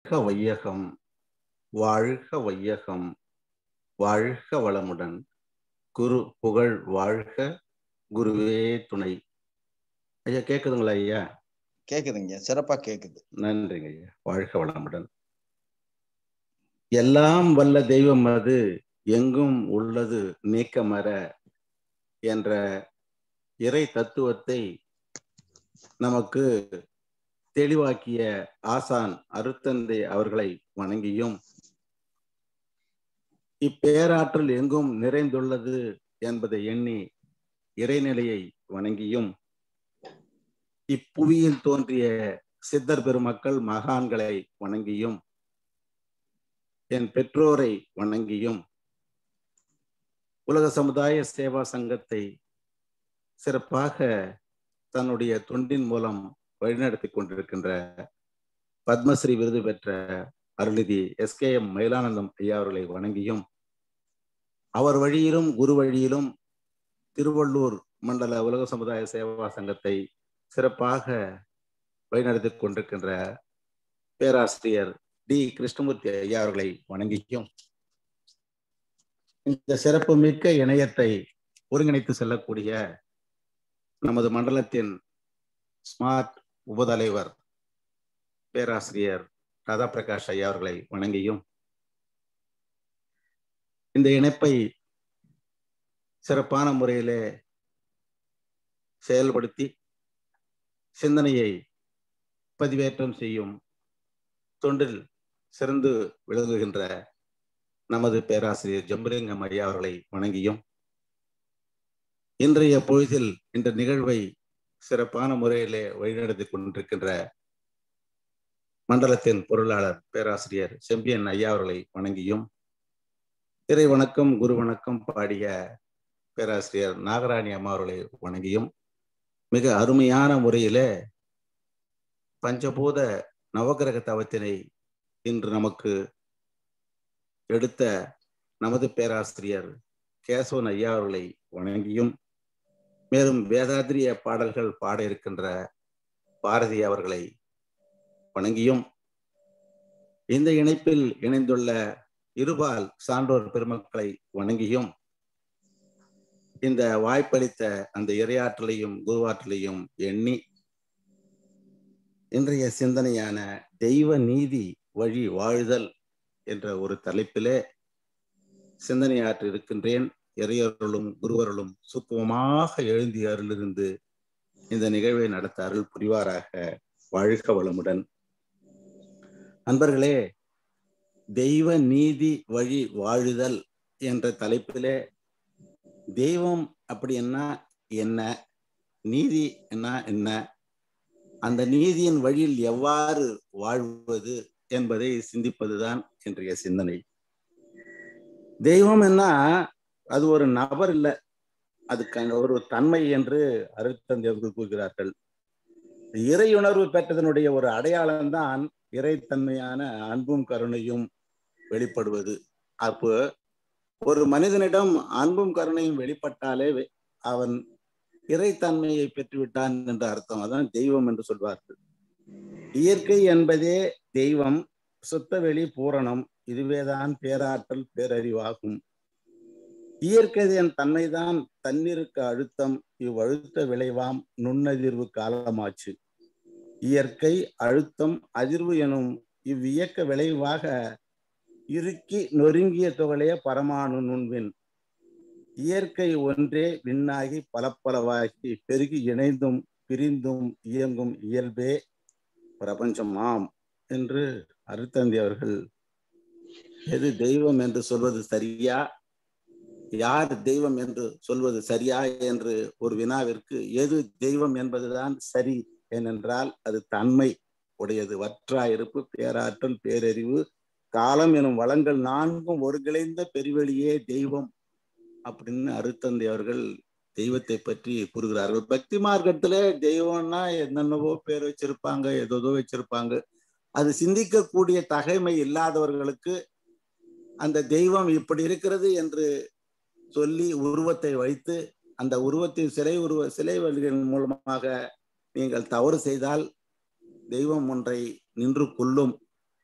வையகம், வாழ்க வையகம், வாழ்க வளமுடன். குரு புகழ் வாழ்க, குருவே துணை. ஐயா கேக்குதுங்களா? ஐயா கேக்குதுங்க, சிறப்பா கேக்குது. நன்றிங்க ஐயா. வாழ்க வளமுடன். எல்லாம் வல்ல தெய்வம் அது எங்கும் உள்ளது நீக்கமற என்ற இறை தத்துவத்தை நமக்கு தெளிவாக்கிய ஆசான் அருட்தந்தை அவர்களை வணங்கியும், இப்பேராற்றல் எங்கும் நிறைந்துள்ளது என்பதை எண்ணி இறைநிலையை வணங்கியும், இப்புவியில் தோன்றிய சித்தர் பெருமக்கள் மகான்களை வணங்கியும், என் பெற்றோரை வணங்கியும், உலக சமுதாய சேவா சங்கத்தை சிறப்பாக தன்னுடைய தொண்டின் மூலம் வழிநடத்தி கொண்டிருக்கின்ற பத்மஸ்ரீ விருது பெற்ற அருள்நிதி SKM மயிலானந்தம் ஐயா அவர்களை வணங்கியும், அவர் வழியிலும் குரு வழியிலும் திருவள்ளூர் மண்டல உலக சமுதாய சேவா சங்கத்தை சிறப்பாக வழிநடத்தி கொண்டிருக்கின்ற பேராசிரியர் டி கிருஷ்ணமூர்த்தி ஐயா அவர்களை வணங்கியும், இந்த சிறப்பு மிக்க இணையத்தை ஒருங்கிணைத்து செல்லக்கூடிய நமது மண்டலத்தின் ஸ்மார்ட் உபதலைவர் பேராசிரியர் ராதா பிரகாஷ் ஐயா அவர்களை வணங்கியும், இந்த இணைப்பை சிறப்பான முறையிலே செயல்படுத்தி சிந்தனையை பதிவேற்றம் செய்யும் தொண்டில் சிறந்து விளங்குகின்ற நமது பேராசிரியர் ஜம்புலிங்கம் ஐயா அவர்களை வணங்கியும், இன்றைய பொழுதில் இந்த நிகழ்வை சிறப்பான முறையிலே வழிநடத்தி கொண்டிருக்கின்ற மண்டலத்தின் பொருளாளர் பேராசிரியர் செம்பியன் ஐயா அவர்களை வணங்கியும், இறை வணக்கம் குரு வணக்கம் பாடிய பேராசிரியர் நாகராணி அம்மா அவர்களை வணங்கியும், மிக அருமையான முறையிலே பஞ்சபூத நவகிரக தவத்தினை இன்று நமக்கு எடுத்த நமது பேராசிரியர் கேசவன் ஐயா அவர்களை வணங்கியும், மேலும் வேதாத்திரிய பாடல்கள் பாட இருக்கின்ற பாரதி அவர்களை வணங்கியும், இந்த இணைப்பில் இணைந்துள்ள இருபால் சான்றோர் பெருமக்களை வணங்கியும், இந்த வாய்ப்பளித்த அந்த இறையாற்றலையும் குருவாற்றலையும் எண்ணி இன்றைய சிந்தனையான தெய்வ நீதி வழி வாழுதல் என்ற ஒரு தலைப்பிலே சிந்தனையாற்றி இருக்கின்றேன். இறையர்களும் குருவர்களும் சுத்தமாக எழுந்தி அருளிருந்து இந்த நிகழ்வை நடத்த அருள் புரிவாராக. வாழ்க வளமுடன். அன்பர்களே, தெய்வ நீதி வழி வாழுதல் என்ற தலைப்பிலே தெய்வம் அப்படின்னா என்ன, நீதி என்ன, அந்த நீதியின் வழியில் எவ்வாறு வாழ்வது என்பதை சிந்திப்பதுதான் இன்றைய சிந்தனை. தெய்வம் என்ன, அது ஒரு நபர் இல்லை, அதுக்கு ஒரு தன்மை என்று அருட்தந்தை அவர்கள் கூறுகிறார்கள். இறையுணர்வு பெற்றதனுடைய ஒரு அடையாளம்தான் இறைத்தன்மையான அன்பும் கருணையும் வெளிப்படுவது. அப்போ ஒரு மனிதனிடம் அன்பும் கருணையும் வெளிப்பட்டாலே அவன் இறைத்தன்மையை பெற்றுவிட்டான் என்ற அர்த்தம். அதான் தெய்வம் என்று சொல்வார்கள். இயற்கை என்பதே தெய்வம், சுத்தவெளி பூரணம், இதுவேதான் பேராற்றல் பேரறிவாகும். இயற்கையின் தன்மைதான் தன்னிருக்க அழுத்தம், இவ்வழுத்த விளைவாம் நுண்ணதிர்வு காலமாச்சு. இயற்கை அழுத்தம் அதிர்வு எனும் இவ்வியக்க விளைவாக இறுக்கி நொறுங்கிய துகளே பரமாணு நுண்வின். இயற்கை ஒன்றே விண்ணாகி பலப்பலவாகி பெருகி இணைந்தும் பிரிந்தும் இயங்கும் இயல்பே பிரபஞ்சமாம் என்று அருட்தந்தை அவர்கள் எது தெய்வம் என்று சொல்வது சரியா, யார் தெய்வம் என்று சொல்வது சரியா என்று ஒரு வினாவிற்கு எது தெய்வம் என்பதுதான் சரி. ஏனென்றால் அது தன்மை உடையது, வற்றாயிருப்பு, பேராற்றல், பேரறிவு, காலம் எனும் வளங்கள் நான்கும் ஒருங்கிணைந்த பெருவெளியே தெய்வம் அப்படின்னு அருட்தந்தை அவர்கள் தெய்வத்தை பற்றி கூறுகிறார்கள். பக்தி மார்க்கத்துல தெய்வம்னா என்னென்னவோ பேர் வச்சிருப்பாங்க, ஏதோ வச்சிருப்பாங்க. அது சிந்திக்கக்கூடிய தகைமை இல்லாதவர்களுக்கு அந்த தெய்வம் இப்படி இருக்கிறது என்று சொல்லி உருவத்தை வைத்து அந்த உருவத்தின் சிலை வழிகளின் மூலமாக நீங்கள் தவறு செய்தால் தெய்வம் ஒன்றை நின்று கொள்ளும்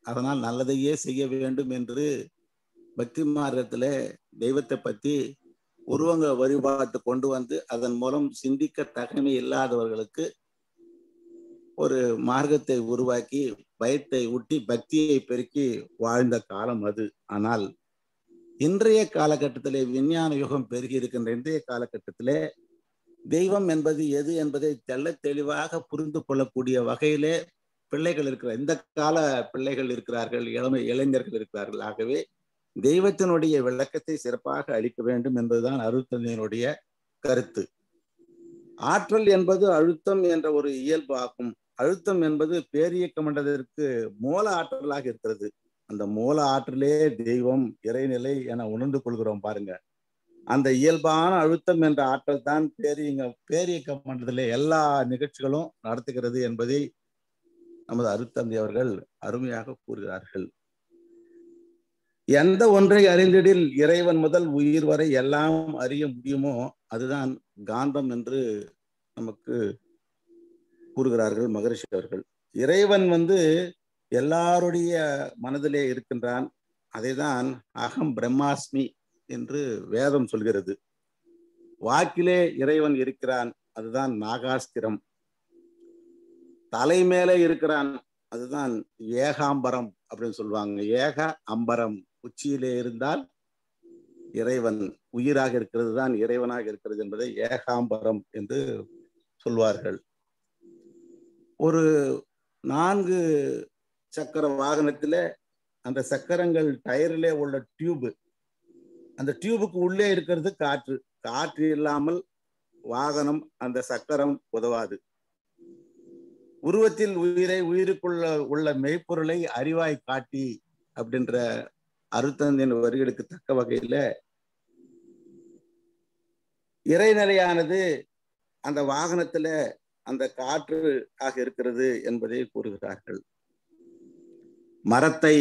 அதனால் நல்லதையே செய்ய வேண்டும் என்று பக்தி மார்க்கத்துல தெய்வத்தை பத்தி உருவங்க வழிபாட்டு கொண்டு வந்து அதன் மூலம் சிந்திக்க தகமை இல்லாதவர்களுக்கு ஒரு மார்க்கத்தை உருவாக்கி பயத்தை ஊட்டி பக்தியை பெருக்கி வாழ்ந்த காலம் அது. ஆனால் இன்றைய காலகட்டத்திலே விஞ்ஞான யுகம் பெருகி இருக்கின்ற இன்றைய காலகட்டத்திலே தெய்வம் என்பது எது என்பதை தெள்ள தெளிவாக புரிந்து கொள்ளக்கூடிய வகையிலே பிள்ளைகள் இருக்கிறார். இந்த கால பிள்ளைகள் இருக்கிறார்கள், இளைஞர்கள் இருக்கிறார்கள். ஆகவே தெய்வத்தினுடைய விளக்கத்தை சிறப்பாக அளிக்க வேண்டும் என்பதுதான் அருட்தந்தையினுடைய கருத்து. ஆற்றல் என்பது அழுத்தம் என்ற ஒரு இயல்பு ஆகும். அழுத்தம் என்பது பேரியக்க மண்டலத்திற்கு மூல ஆற்றலாக இருக்கிறது. அந்த மூல ஆற்றலே தெய்வம் இறைநிலை என உணர்ந்து கொள்கிறோம் பாருங்க. அந்த இயல்பான அழுத்தம் என்ற ஆற்றல் தான் பேரியக்க மண்டலத்திலே எல்லா நிகழ்ச்சிகளும் நடத்துகிறது என்பதை நமது அருட்தந்தை அவர்கள் அருமையாக கூறுகிறார்கள். எந்த ஒன்றை அறிந்திடில் இறைவன் முதல் உயிர் வரை எல்லாம் அறிய முடியுமோ அதுதான் காந்தம் என்று நமக்கு கூறுகிறார்கள் மகரிஷி அவர்கள். இறைவன் எல்லாருடைய மனதிலே இருக்கின்றான். அதைதான் அகம் பிரம்மாஸ்மி என்று வேதம் சொல்கிறது. வாக்கிலே இறைவன் இருக்கிறான், அதுதான் நாகாஸ்திரம். தலை மேலே இருக்கிறான், அதுதான் ஏகாம்பரம் அப்படின்னு சொல்லுவாங்க. ஏக அம்பரம், உச்சியிலே இருந்தால் இறைவன் உயிராக இருக்கிறது தான் இறைவனாக இருக்கிறது என்பதை ஏகாம்பரம் என்று சொல்வார்கள். ஒரு 4 சக்கர வாகனத்துல அந்த சக்கரங்கள் டயரிலே உள்ள டியூப், அந்த டியூபுக்கு உள்ளே இருக்கிறது காற்று. காற்று இல்லாமல் வாகனம் அந்த சக்கரம் உதவாது. உருவத்தில் உயிரை, உயிருக்குள்ள உள்ள மெய்ப்பொருளை அறிவாய் காட்டி அப்படின்ற அருட்தந்தையின் வரிகளுக்கு தக்க வகையில இறைநிலையானது அந்த வாகனத்துல அந்த காற்று ஆக இருக்கிறது என்பதை கூறுகிறார்கள். மரத்தை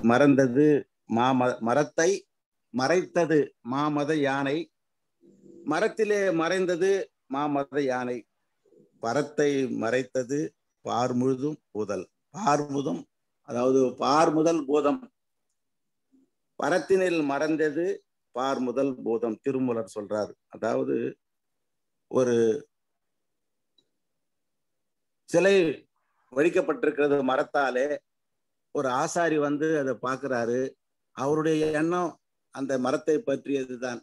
மறைத்தது மாமத யானை, மரத்திலே மறைந்தது மாமத யானை. பரத்தை மறைத்தது பார் முழுதும் பூதல். பார்முதம் அதாவது பார் முதல் பூதம், பரத்தினில் மறைந்தது பார் முதல் பூதம். திருமூலர் சொல்றார். அதாவது ஒரு சிலை வடிக்கப்பட்டிருக்கிறது மரத்தாலே. ஒரு ஆசாரி அதை பார்க்கிறாரு. அவருடைய எண்ணம் அந்த மரத்தை பற்றியதுதான்.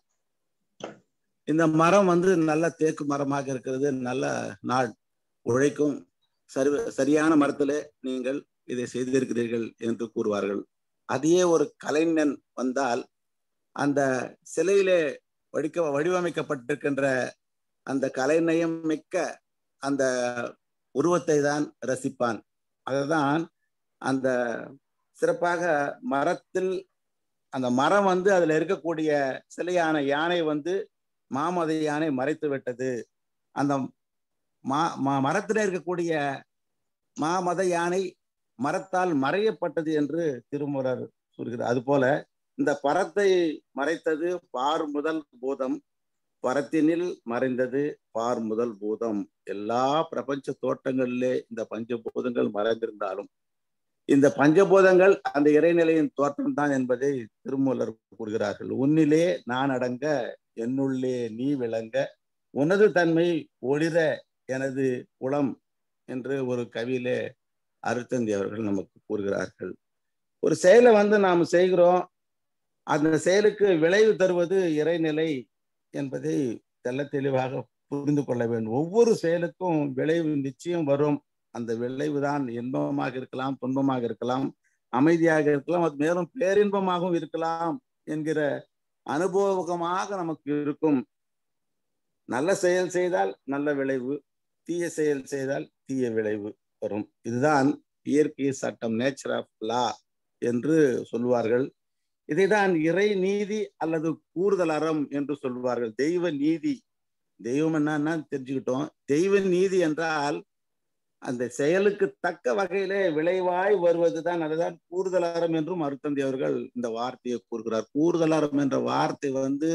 இந்த மரம் நல்ல தேக்கு மரமாக இருக்கிறது, நல்ல நாள் உழைக்கும், சரியான மரத்திலே நீங்கள் இதை செய்திருக்கிறீர்கள் என்று கூறுவார்கள். அதையே ஒரு கலைஞன் வந்தால் அந்த சிலையிலே வடிவமைக்கப்பட்டிருக்கின்ற அந்த கலைநயம் மிக்க அந்த உருவத்தை தான் ரசிப்பான். அதுதான் அந்த சிறப்பாக மரத்தில் அந்த மரம் அதுல இருக்கக்கூடிய சிலையான யானை மாமத யானை மறைத்து விட்டது. அந்த மரத்தில் இருக்கக்கூடிய மாமத யானை மரத்தால் மறையப்பட்டது என்று திருமூலர் சொல்கிறார். அதுபோல இந்த பரத்தை மறைத்தது பார் முதல் பூதம், பரத்தினில் மறைந்தது பார் முதல் பூதம். எல்லா பிரபஞ்ச தோட்டங்களிலே இந்த பஞ்சபூதங்கள் மறைந்திருந்தாலும் இந்த பஞ்சபூதங்கள் அந்த இறைநிலையின் தோற்றம் தான் என்பதை திருமூலர் கூறுகிறார்கள். உன்னிலே நான் அடங்க, என்னுள்ளே நீ விளங்க, உனது தன்மை ஒளிர எனது உளம் என்று ஒரு கவியிலே அருட்தந்தை அவர்கள் நமக்கு கூறுகிறார்கள். ஒரு செயலை நாம் செய்கிறோம், அந்த செயலுக்கு விளைவு தருவது இறைநிலை என்பதை தெள்ள தெளிவாக புரிந்து கொள்ள வேண்டும். ஒவ்வொரு செயலுக்கும் விளைவு நிச்சயம் வரும். அந்த விளைவு தான் இன்பமாக இருக்கலாம், துன்பமாக இருக்கலாம், அமைதியாக இருக்கலாம், அது மேலும் பேரின்பமாகவும் இருக்கலாம் என்கிற அனுபவமாக நமக்கு இருக்கும். நல்ல செயல் செய்தால் நல்ல விளைவு, தீய செயல் செய்தால் தீய விளைவு வரும். இதுதான் இயற்கை சட்டம், நேச்சர் ஆஃப் லா என்று சொல்வார்கள். இதைதான் இறை நீதி அல்லது கூறுதல் அறம் என்று சொல்வார்கள். தெய்வ நீதி, தெய்வம் என்னன்னா தெரிஞ்சுக்கிட்டோம். தெய்வ நீதி என்றால் அந்த செயலுக்கு தக்க வகையிலே விளைவாய் வருவதுதான். அதுதான் கூறுதல் அறம் என்றும் அருட்தந்தை அவர்கள் இந்த வார்த்தையை கூறுகிறார். கூறுதல் அறம் என்ற வார்த்தை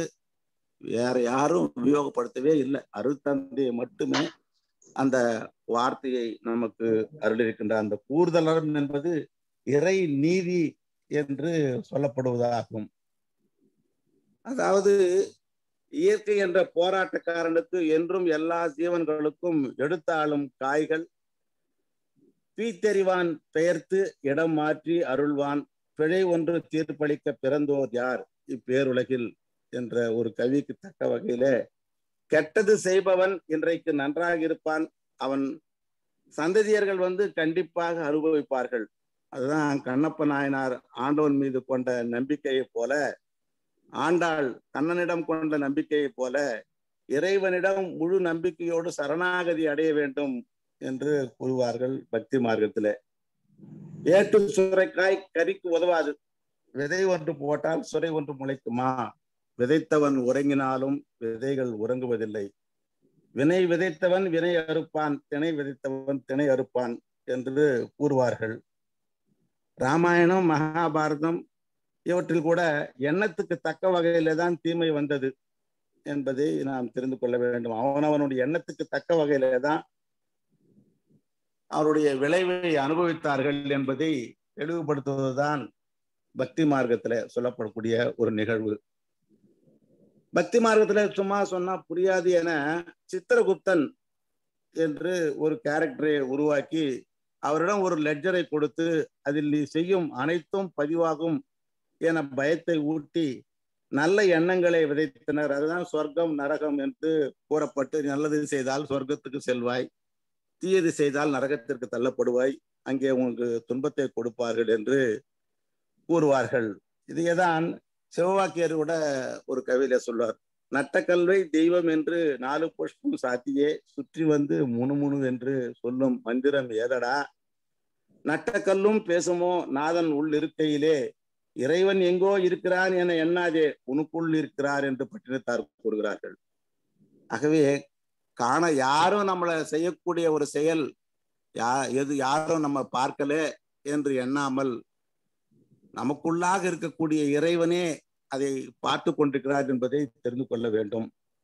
வேற யாரும் உபயோகப்படுத்தவே இல்லை. அருட்தந்தை மட்டுமே அந்த வார்த்தையை நமக்கு அருளிருக்கின்ற அந்த கூறுதல் அறம் என்பது இறை நீதி என்று சொல்லப்படுவதாகும். அதாவது இயற்கை என்ற போராட்டக்காரனுக்கு என்றும் எல்லா ஜீவன்களுக்கும் எடுத்தாளும் காய்கள் பீத்தறிவான் பெயர்த்து இடம் மாற்றி அருள்வான் பிழை ஒன்று தீர்ப்பளிக்க பிறந்தோர் யார் இப்பேருலகில் என்ற ஒரு கவிக்கு தக்க வகையில கெட்டது செய்பவன் இன்றைக்கு நன்றாக இருப்பான், அவன் சந்ததியர்கள் கண்டிப்பாக அனுபவிப்பார்கள். அதுதான் கண்ணப்ப நாயனார் ஆண்டவன் மீது கொண்ட நம்பிக்கையை போல, ஆண்டாள் கண்ணனிடம் கொண்ட நம்பிக்கையை போல இறைவனிடம் முழு நம்பிக்கையோடு சரணாகதி அடைய வேண்டும் என்று கூறுவார்கள் பக்தி மார்க்கத்திலே. ஏட்டு சுரைக்காய் கறிக்கு உதவாது, விதை ஒன்று போட்டால் சுரை ஒன்று முளைக்குமா? விதைத்தவன் உறங்கினாலும் விதைகள் உறங்குவதில்லை. வினை விதைத்தவன் வினை அறுப்பான், திணை விதைத்தவன் திணை அறுப்பான் என்று கூறுவார்கள். ராமாயணம் மகாபாரதம் இவற்றில் கூட எண்ணத்துக்கு தக்க வகையில தான் தீமை வந்தது என்பதை நாம் தெரிந்து கொள்ள வேண்டும். அவனவனுடைய எண்ணத்துக்கு தக்க வகையில தான் அவருடைய விளைவை அனுபவித்தார்கள் என்பதை தெளிவுபடுத்துவதுதான் பக்தி மார்க்கத்துல சொல்லப்படக்கூடிய ஒரு நிகழ்வு. பக்தி மார்க்கத்துல சும்மா சொன்னா புரியாது என சித்திரகுப்தன் என்று ஒரு கேரக்டரை உருவாக்கி அவரிடம் ஒரு லெட்ஜரை கொடுத்து அதில் நீ செய்யும் அனைத்தும் பதிவாகும் என பயத்தை ஊட்டி நல்ல எண்ணங்களை விதைத்தனர். அதுதான் சொர்க்கம் நரகம் என்று கூறப்பட்டு, நல்லது செய்தால் சொர்க்கத்துக்கு செல்வாய், தீயது செய்தால் நரகத்திற்கு தள்ளப்படுவாய், அங்கே உங்களுக்கு துன்பத்தை கொடுப்பார்கள் என்று கூறுவார்கள். இதையேதான் சிவவாக்கியர் கூட ஒரு கவியில சொல்வார். நட்டக்கல்வை தெய்வம் என்று 4 புஷ்பம் சாத்தியே சுற்றி முணுமுணு என்று சொல்லும் மந்திரம் ஏதடா, நட்டக்கல்லும் பேசுமோ நாதன் உள் இருக்கையிலே, இறைவன் எங்கோ இருக்கிறான் என எண்ணாதே உனக்குள் இருக்கிறார் என்று பட்டினத்தார் கூறுகிறார்கள். ஆகவே காண யாரும் நம்மளை செய்யக்கூடிய ஒரு செயல் யாரும் நம்ம பார்க்கல என்று எண்ணாமல் நமக்குள்ளாக இருக்கக்கூடிய இறைவனே அதை பார்த்து கொண்டிருக்கிறார் என்பதை தெரிந்து கொள்ள வேண்டும்.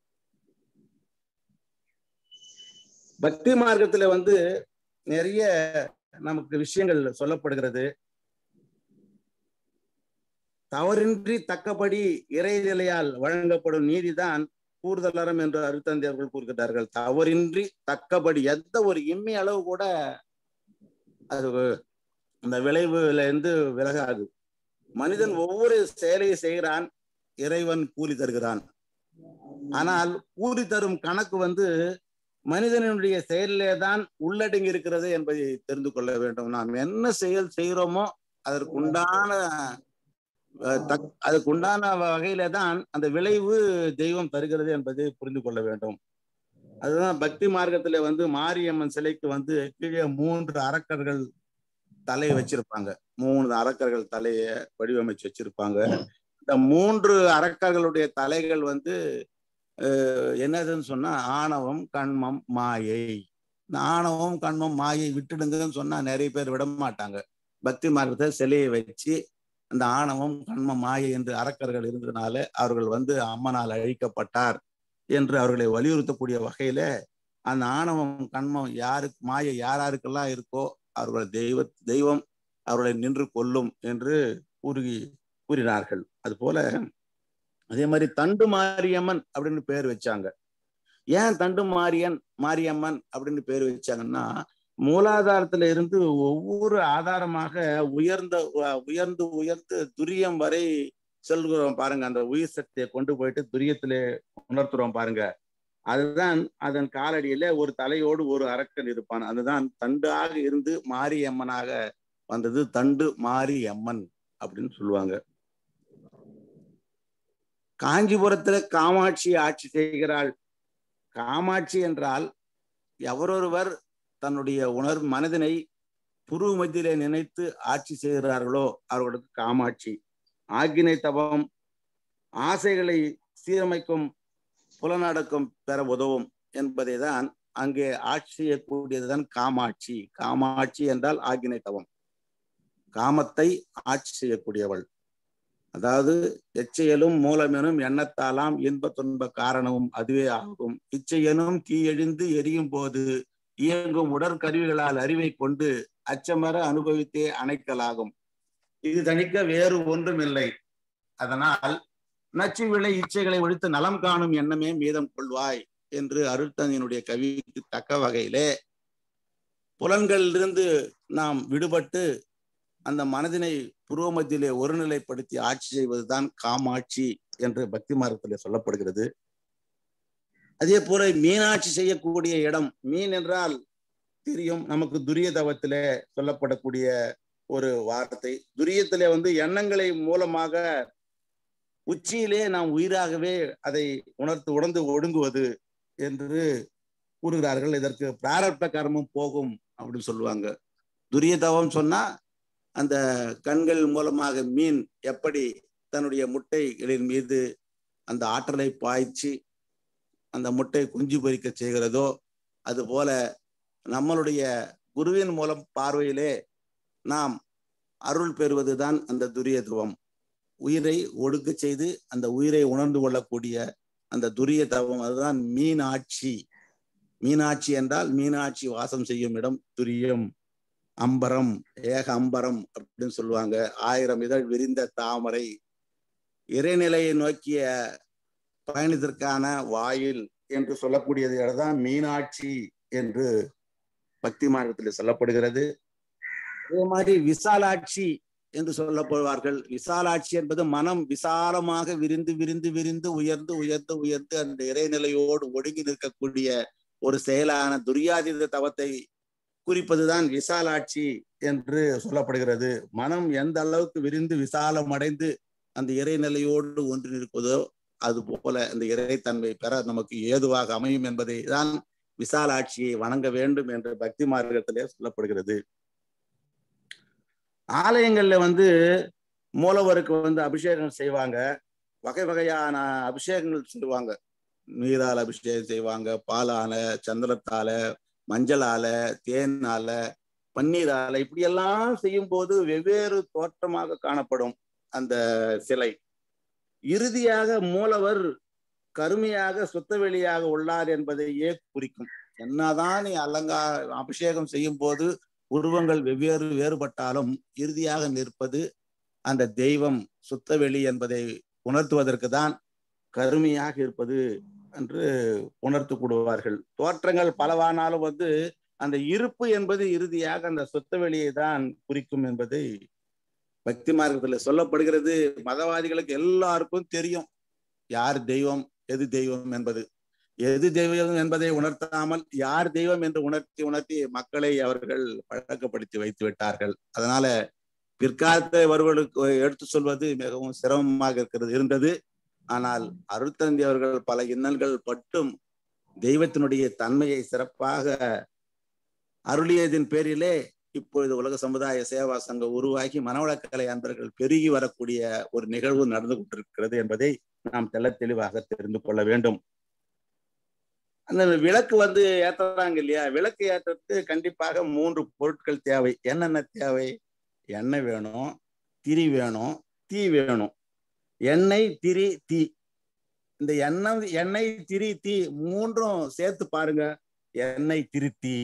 பக்தி மார்க்கத்துல நிறைய நமக்கு விஷயங்கள் சொல்லப்படுகிறது. தவறின்றி தக்கபடி இறைநிலையால் வழங்கப்படும் நீதிதான் கூறுதலறம் என்று அருத்தந்தையர்கள் கூறுகிறார்கள். தவறின்றி தக்கபடி எந்த ஒரு இம்மி அளவு கூட அது அந்த விளைவுல இருந்து விலகாது. மனிதன் ஒவ்வொரு செயலையும் செய்கிறான், இறைவன் கூலி தருகிறான். ஆனால் கூலி தரும் கணக்கு மனிதனுடைய செயலிலே தான் உள்ளடங்கி இருக்கிறது என்பதை தெரிந்து கொள்ள வேண்டும். நாம் என்ன செயல் செய்கிறோமோ அதுக்குண்டான வகையில தான் அந்த விளைவு தெய்வம் தருகிறது என்பதை புரிந்து கொள்ள வேண்டும். அதுதான் பக்தி மார்க்கத்துல மாரியம்மன் சிலைக்கு கீழே 3 அரக்கர்கள் தலையை வச்சிருப்பாங்க. 3 அரக்கர்கள் தலையை வடிவமைச்சு வச்சிருப்பாங்க. இந்த 3 அரக்கர்களுடைய தலைகள் என்னதுன்னு சொன்னா ஆணவம், கண்மம், மாயை. இந்த ஆணவம், கண்மம், மாயை விட்டுடுங்கன்னு சொன்னா நிறைய பேர் விட மாட்டாங்க. பக்தி மார்க்கத்தை சிலையை வச்சு அந்த ஆணவம், கண்மம், மாயை என்று அரக்கர்கள் இருந்ததுனால அவர்கள் அம்மனால் அழிக்கப்பட்டார் என்று அவர்களை வலியுறுத்தக்கூடிய வகையில அந்த ஆணவம், கண்மம் யாருக்கு, மாயை யாருக்கெல்லாம் இருக்கோ அவர்கள் தெய்வம் அவர்களை நின்று கொள்ளும் என்று கூறினார்கள். அது போல அதே மாதிரி தண்டு மாரியம்மன் அப்படின்னு பேர் வச்சாங்க. ஏன் தண்டு மாரியம்மன் அப்படின்னு பேர் வச்சாங்கன்னா, மூலாதாரத்துல இருந்து ஒவ்வொரு ஆதாரமாக உயர்ந்து துரியம் வரை செல்கிறோம் பாருங்க. அந்த உயிர் சக்தியை கொண்டு போயிட்டு துரியத்திலே உணர்த்துறோம் பாருங்க. அதுதான் அதன் காலடியில ஒரு தலையோடு ஒரு அரக்கன் இருப்பான். அதுதான் தண்டாக இருந்து மாரியம்மனாக வந்தது. தண்டு மாரியம்மன் அப்படின்னு சொல்லுவாங்க. காஞ்சிபுரத்துல காமாட்சி ஆட்சி செய்கிறாள். காமாட்சி என்றால் எவரொருவர் தன்னுடைய மனதினை புரு மத்தியிலே நினைத்து ஆட்சி செய்கிறார்களோ அவர்களுக்கு காமாட்சி. ஆக்கினை தவம் ஆசைகளை சீரமைக்கும், புலனடக்கம் பெற உதவும் என்பதை தான் அங்கே ஆட்சி செய்யக்கூடியதுதான் காமாட்சி. காமாட்சி என்றால் ஆக்கினை தவம், காமத்தை ஆட்சி செய்யக்கூடியவள். அதாவது எச்சையலும் மூலமெனும் எண்ணத்தாலாம் இன்ப துன்ப காரணமும் அதுவே ஆகும். இச்சையனும் தீயெழுந்து எரியும் போது இயங்கும் உடற்கருவிகளால் அறிவை கொண்டு அச்சமர அனுபவித்தே அணைக்கலாகும். இது தணிக்க வேறு ஒன்றுமில்லை. அதனால் நச்சு விளை இச்சைகளை ஒழித்து நலம் காணும் எண்ணமே மீதம் கொள்வாய் என்று அருட்தந்தையினுடைய கவிக்கு தக்க வகையிலே புலன்களிலிருந்து நாம் விடுபட்டு அந்த மனதினை புருவமத்திலே ஒருநிலைப்படுத்தி ஆட்சி செய்வதுதான் காமாட்சி என்று பக்தி மார்க்கத்திலே சொல்லப்படுகிறது. அதே போல மீனாட்சி செய்யக்கூடிய இடம், மீன் என்றால் தெரியும் நமக்கு, துரிய தவத்திலே சொல்லப்படக்கூடிய ஒரு வார்த்தை. துரியத்திலே எண்ணங்களை மூலமாக உச்சியிலே நாம் உயிராகவே அதை உணர்ந்து ஒடுங்குவது என்று கூறுகிறார்கள். இதற்கு பிராரப்த கர்மம் போகும் அப்படின்னு சொல்லுவாங்க. துரிய தவம் சொன்னா அந்த கண்கள் மூலமாக மீன் எப்படி தன்னுடைய முட்டைகளின் மீது அந்த ஆற்றலை பாய்ச்சி அந்த முட்டை குஞ்சு பொரிக்க செய்கிறதோ, அது போல நம்மளுடைய குருவின் மூலம் பார்வையிலே நாம் அருள் பெறுவதுதான் அந்த துரிய தவம். உயிரை ஒடுக்க செய்து அந்த உயிரை உணர்ந்து கொள்ளக்கூடிய அந்த துரிய தவம், அதுதான் மீனாட்சி. மீனாட்சி என்றால் மீனாட்சி வாசம் செய்யும் இடம் துரியம். அம்பரம், ஏக அம்பரம் அப்படின்னு சொல்லுவாங்க. 1000 இதழ் விரிந்த தாமரை, இறைநிலையை நோக்கிய பயணத்திற்கான வாயில் என்று சொல்லக்கூடியது தான் மீனாட்சி என்று பக்தி மார்க்கத்தில் சொல்லப்படுகிறது. அதே மாதிரி விசாலாட்சி என்று சொல்லப்படுவார்கள். விசாலாட்சி என்பது மனம் விசாலமாக விரிந்து விரிந்து விரிந்து உயர்ந்து உயர்ந்து உயர்ந்து அந்த இறைநிலையோடு ஒடுங்கி நிற்கக்கூடிய ஒரு செயலான துரியாதீத தவத்தை குறிப்பதுதான் விசாலாட்சி என்று சொல்லப்படுகிறது. மனம் எந்த அளவுக்கு விரிந்து விசாலம் அடைந்து அந்த இறைநிலையோடு ஒன்று நிற்பதோ அது போல அந்த இறைத்தன்மை பெற நமக்கு ஏதுவாக அமையும் என்பதை தான் விசாலாட்சியை வணங்க வேண்டும் என்று பக்தி மார்க்கத்திலே சொல்லப்படுகிறது. ஆலயங்கள்ல மூலவருக்கு அபிஷேகம் செய்வாங்க. வகை வகையான அபிஷேகங்கள் செய்வாங்க. நீரால் அபிஷேகம் செய்வாங்க, பாலால, சந்திரத்தால, மஞ்சளால, தேனால, பன்னீரால, இப்படியெல்லாம் செய்யும் போது வெவ்வேறு தோற்றமாக காணப்படும் அந்த சிலை. இறுதியாக மூலவர் கருமையாக சுத்தவெளியாக உள்ளார் என்பதையே குறிக்கும். என்னதான் நீ அபிஷேகம் செய்யும் போது உருவங்கள் வேறுபட்டாலும் இறுதியாக நிற்பது அந்த தெய்வம் சுத்தவெளி என்பதை உணர்த்துவதற்கு தான் கருமையாக இருப்பது என்று உணர்த்து கூடுவார்கள். தோற்றங்கள் பலவானாலும் அந்த இருப்பு என்பது இறுதியாக அந்த சுத்தவெளியை தான் குறிக்கும் என்பதை பக்தி மார்க்கத்தில் சொல்லப்படுகிறது. மதவாதிகளுக்கு எல்லாருக்கும் தெரியும் யார் தெய்வம், எது தெய்வம் என்பது. எது தெய்வம் என்பதை உணர்த்தாமல் யார் தெய்வம் என்று உணர்த்தி மக்களை அவர்கள் பழக்கப்படுத்தி வைத்து விட்டார்கள். அதனால பிற்காலத்தை வருவர்களுக்கு எடுத்து சொல்வது மிகவும் சிரமமாக இருந்தது. ஆனால் அருட்தந்தி அவர்கள் பல இன்னல்கள் பட்டும் தெய்வத்தினுடைய தன்மையை சிறப்பாக அருளியதின் பேரிலே இப்பொழுது உலக சமுதாய சேவா சங்கம் உருவாகி மனவளக்கலை அன்பர்கள் பெருகி வரக்கூடிய ஒரு நிகழ்வு நடந்து கொண்டிருக்கிறது என்பதை நாம் தெளிவாக தெரிந்து கொள்ள வேண்டும். அந்த விளக்கு ஏற்றுறாங்க இல்லையா, விளக்கு ஏற்றுறது கண்டிப்பாக 3 பொருட்கள் தேவை. என்னென்ன தேவை? எண்ணெய் வேணும், திரி வேணும், தீ வேணும். எண்ணெய், திரி, தீ. இந்த எண்ணெய், திரி, தீ 3ம் சேர்த்து பாருங்க. எண்ணெய், திரி, தீ.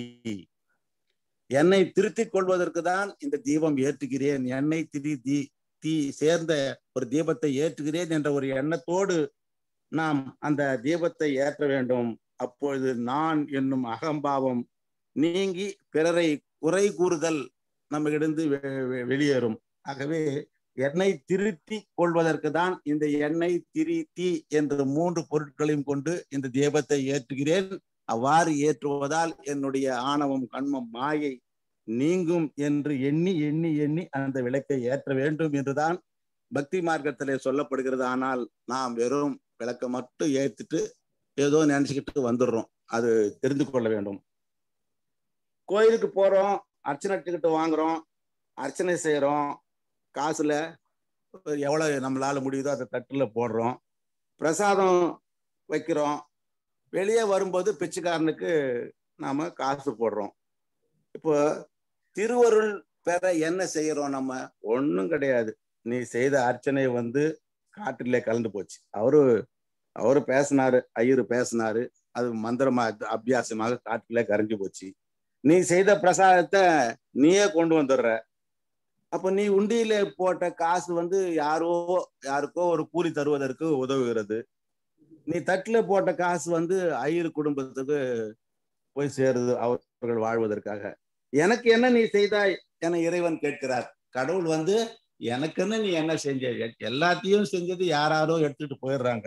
என்னை திருத்திக் கொள்வதற்கு தான் இந்த தீபம் ஏற்றுகிறேன். எண்ணெய், திரி, தீ சேர்ந்த ஒரு தீபத்தை ஏற்றுகிறேன் என்ற ஒரு எண்ணத்தோடு நாம் அந்த தீபத்தை ஏற்ற வேண்டும். அப்பொழுது நான் என்னும் அகம்பாவம் நீங்கி பிறரை குறை கூறுதல் நம்மிடந்து வெளியேறும். ஆகவே எண்ணெய் திருத்தி கொள்வதற்கு தான் இந்த எண்ணெய், திரி, தீ என்ற 3 பொருட்களையும் கொண்டு இந்த தீபத்தை ஏற்றுகிறேன். அவ்வாறு ஏற்றுவதால் என்னுடைய ஆணவம், கண்மம், மாயை நீங்கும் என்று எண்ணி எண்ணி எண்ணி அந்த விளக்கை ஏற்ற வேண்டும் என்றுதான் பக்தி மார்க்கத்திலே சொல்லப்படுகிறது. ஆனால் நாம் வெறும் விளக்கை மட்டும் ஏற்றிட்டு ஏதோ நினைச்சுக்கிட்டு வந்துடுறோம். அது தெரிந்து கொள்ள வேண்டும். கோயிலுக்கு போறோம், அர்ச்சனைக்கிட்டு வாங்குறோம், அர்ச்சனை செய்யறோம், காசுல எவ்வளவு நம்மளால முடியுதோ அதை தட்டுல போடுறோம், பிரசாதம் வைக்கிறோம். வெளியே வரும்போது பிச்சைக்காரனுக்கு நாம காசு போடுறோம். இப்போ திருவருள் பெற என்ன செய்யறோம்? நம்ம ஒன்றும் கிடையாது. நீ செய்த அர்ச்சனை காற்றிலே கலந்து போச்சு. அவரு பேசினாரு, ஐயரு பேசினாரு, அது மந்திரமா அபியாசமாக காற்றிலே கரைஞ்சு போச்சு. நீ செய்த பிரசாதத்தை நீயே கொண்டு வந்துடுற. அப்ப நீ உண்டியில போட்ட காசு யாருக்கோ ஒரு கூலி தருவதற்கு உதவுகிறது. நீ தட்டுல போட்ட காசு ஐயர் குடும்பத்துக்கு போய் சேருது, அவர்கள் வாழ்வதற்காக. எனக்கு என்ன நீ செய்தாய் என இறைவன் கேட்கிறார். கடவுள் எனக்குன்னு நீ என்ன செஞ்ச? எல்லாத்தையும் செஞ்சது யாரோ எடுத்துட்டு போயிடுறாங்க.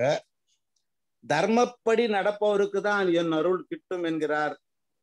தர்மப்படி நடப்பவருக்கு தான் என் அருள் கிட்டும் என்கிறார்.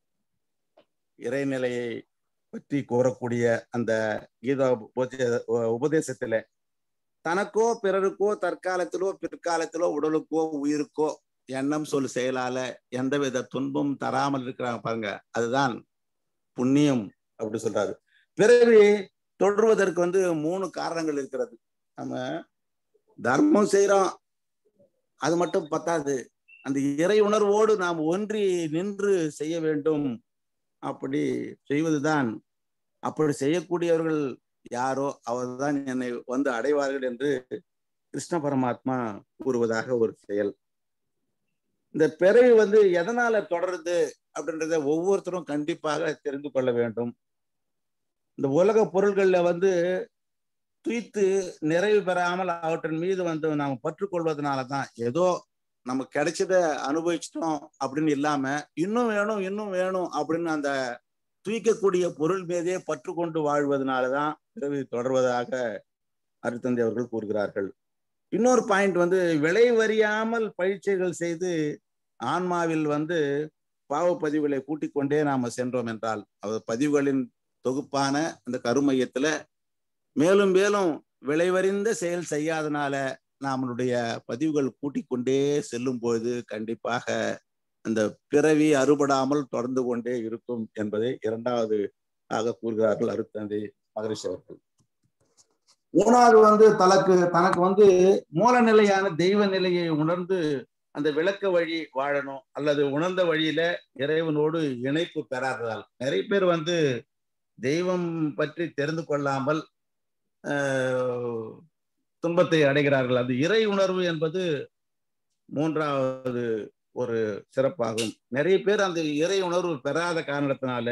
இறைநிலையை பற்றி கூறக்கூடிய அந்த கீதா உபதேசத்துல தனக்கோ பிறருக்கோ தற்காலத்திலோ பிற்காலத்திலோ உடலுக்கோ உயிருக்கோ எண்ணம் சொல் செயலால எந்தவித துன்பம் தராமல் இருக்கிறாங்க பாருங்க, அதுதான் புண்ணியம் அப்படி சொல்றாரு. பிறகு தொடர்வதற்கு 3 காரணங்கள் இருக்கிறது. நம்ம தர்மம் செய்யறோம், அது மட்டும் பத்தாது, அந்த இறை உணர்வோடு நாம் ஒன்றி நின்று செய்ய வேண்டும். அப்படி செய்வதுதான், அப்படி செய்யக்கூடியவர்கள் யாரோ அவர்தான் என்னை அடைவார்கள் என்று கிருஷ்ண பரமாத்மா கூறுவதாக ஒரு செயல். இந்த பிறவி எதனால தொடருது அப்படின்றத ஒவ்வொருத்தரும் கண்டிப்பாக தெரிந்து கொள்ள வேண்டும். இந்த உலக பொருள்கள்ல துய்த்து நிறைவு பெறாமல் அவற்றின் மீது நாம் பற்றுக்கொள்வதனாலதான் ஏதோ நமக்கு கிடைச்சத அனுபவிச்சிட்டோம் அப்படின்னு இல்லாம இன்னும் வேணும் இன்னும் வேணும் அப்படின்னு அந்த தூய்க்கக்கூடிய பொருள் மீதே பற்று கொண்டு வாழ்வதனாலதான் பிறவி தொடர்வதாக அருட்தந்தை அவர்கள் கூறுகிறார்கள். இன்னொரு பாயிண்ட் விளைவறியாமல் பயிற்சிகள் செய்து ஆன்மாவில் பாவ பதிவுகளை கூட்டிக் கொண்டே நாம சென்றோம் என்றால், பதிவுகளின் தொகுப்பான அந்த கருமையத்துல மேலும் மேலும் விளைவறிந்த செயல் செய்யாதனால நம்மளுடைய பதிவுகள் கூட்டிக் கொண்டே செல்லும் போது கண்டிப்பாக அந்த பிறவி அறுபடாமல் தொடர்ந்து கொண்டே இருக்கும் என்பதை 2வது ஆக கூறுகிறார்கள் அருட்தந்தை மகரிஷி அவர்கள். 3வது தனக்கு மூல நிலையான தெய்வ நிலையை உணர்ந்து அந்த விளக்க வழி வாழணும், அல்லது உணர்ந்த வழியில இறைவனோடு இணைப்பு பெறாததால் நிறைய பேர் தெய்வம் பற்றி தெரிந்து கொள்ளாமல் துன்பத்தை அடைகிறார்கள். அது இறை உணர்வு என்பது 3வது ஒரு சிறப்பாகும். நிறைய பேர் அந்த இறை உணர்வு பெறாத காரணத்தினால